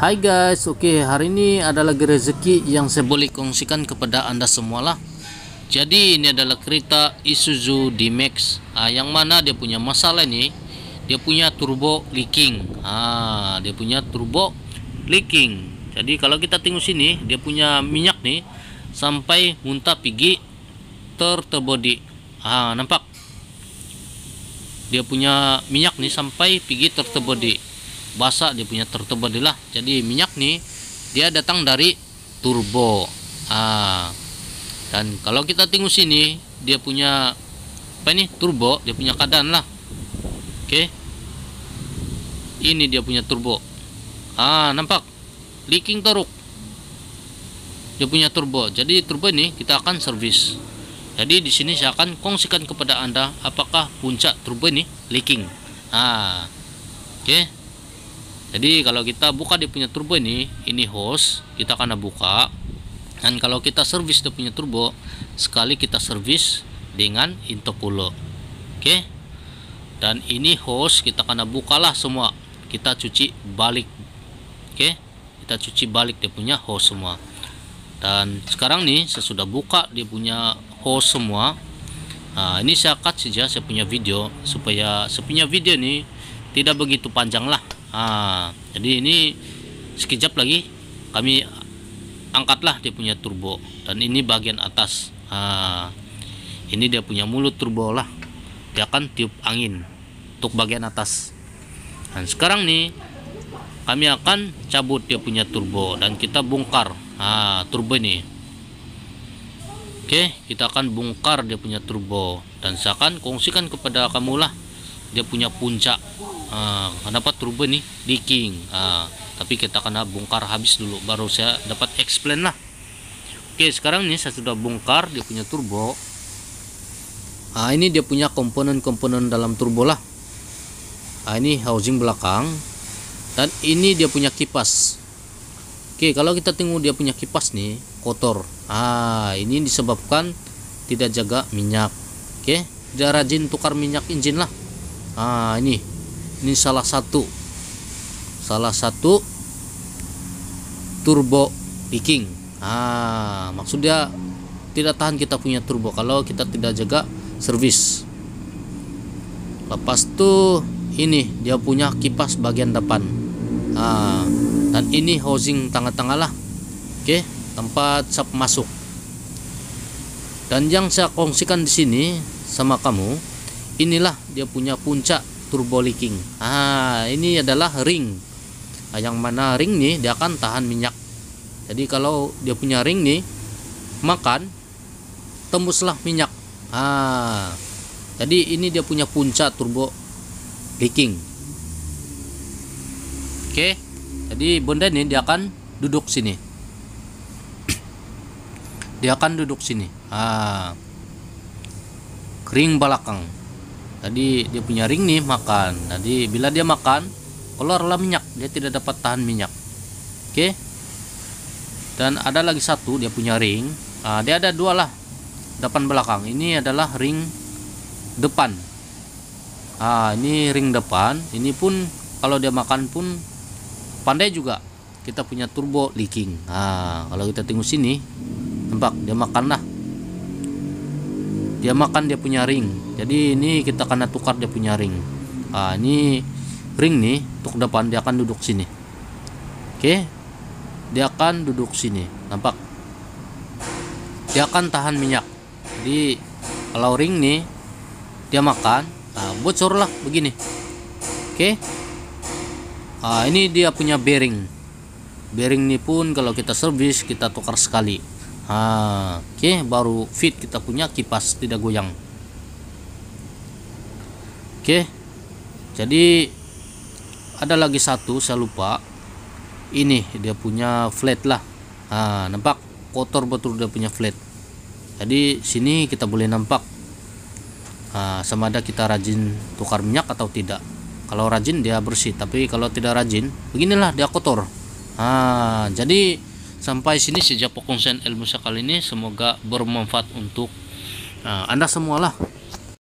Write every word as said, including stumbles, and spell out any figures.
Hai guys, oke, hari ini ada lagi rezeki yang saya boleh kongsikan kepada anda semua lah. Jadi ini adalah kereta Isuzu D-Max, ah, yang mana dia punya masalah nih, dia punya turbo leaking. Ah, dia punya turbo leaking. Jadi kalau kita tengok sini, dia punya minyak nih sampai muntah pergi tertebodi. Ah, nampak? Dia punya minyak nih sampai pergi tertebodi. Basah dia punya tertebodi lah. Jadi minyak nih dia datang dari turbo. Ah, dan kalau kita tengok sini, dia punya apa ini turbo, dia punya keadaan lah. Oke, ini dia punya turbo. Ah, nampak leaking teruk. Dia punya turbo. Jadi turbo ini kita akan servis. Jadi di sini saya akan kongsikan kepada anda apakah puncak turbo ini leaking. Ah, oke. Jadi kalau kita buka dia punya turbo ini, ini hose, kita akan buka. Dan kalau kita servis dia punya turbo, sekali kita servis dengan intercooler. Oke. Dan ini hose kita akan bukalah semua. Kita cuci balik. Oke. Kita cuci balik dia punya hose semua. Dan sekarang nih saya sudah buka dia punya hose semua. Nah, ini saya cut saja saya punya video supaya saya punya video ini tidak begitu panjang lah. Ah, jadi ini sekejap lagi kami angkatlah dia punya turbo. Dan ini bagian atas. Ah, ini dia punya mulut turbo lah. Dia akan tiup angin untuk bagian atas. Dan sekarang nih kami akan cabut dia punya turbo dan kita bongkar ah, turbo ini. Oke, kita akan bongkar dia punya turbo dan saya akan kongsikan kepada kamu lah dia punya puncak. Ah, kenapa turbo ini leaking. Ah, tapi kita akan bongkar habis dulu baru saya dapat explain lah. Oke, sekarang ini saya sudah bongkar dia punya turbo. Ah, ini dia punya komponen-komponen dalam turbo lah. Ah, ini housing belakang dan ini dia punya kipas. Oke, kalau kita tengok dia punya kipas nih kotor. Ah, ini disebabkan tidak jaga minyak. Oke, tidak rajin tukar minyak injin lah. Ah, ini ini salah satu salah satu turbo leaking. Ah, maksudnya tidak tahan kita punya turbo kalau kita tidak jaga servis. Lepas tuh ini dia punya kipas bagian depan. Ah, dan ini housing tengah-tengah lah. Oke, tempat sap masuk. Dan yang saya kongsikan di sini sama kamu, inilah dia punya puncak turbo leaking. Ah, ini adalah ring. Nah, yang mana ring nih dia akan tahan minyak. Jadi kalau dia punya ring nih makan tembuslah minyak. Ah, jadi ini dia punya puncak turbo leaking. Oke, jadi benda ini dia akan duduk sini. Dia akan duduk sini. Ah, ring belakang. Tadi dia punya ring nih makan. Jadi bila dia makan keluarlah minyak, dia tidak dapat tahan minyak. Oke. Dan ada lagi satu dia punya ring. Nah, dia ada dua lah depan belakang. Ini adalah ring depan. Ah, ini ring depan. Ini pun kalau dia makan pun pandai juga. Kita punya turbo leaking. Nah, kalau kita tengok sini, nampak dia makan lah. Dia makan dia punya ring. Jadi ini kita akan tukar dia punya ring. Ah, ini ring nih untuk depan dia akan duduk sini. Oke, dia akan duduk sini. Nampak? Dia akan tahan minyak. Jadi kalau ring nih dia makan, nah, bocor lah begini. Oke. Ah, ini dia punya bearing. Bearing ini pun kalau kita servis kita tukar sekali. Ah, oke, okay, baru fit kita punya kipas tidak goyang. Oke, okay, jadi ada lagi satu saya lupa. Ini dia punya flat lah. Ah, nampak kotor betul dia punya flat. Jadi sini kita boleh nampak ah, sama ada kita rajin tukar minyak atau tidak. Kalau rajin dia bersih, tapi kalau tidak rajin beginilah dia kotor. Ah, jadi sampai sini saja pokongsian ilmu saya kali ini. Semoga bermanfaat untuk uh, anda semua lah.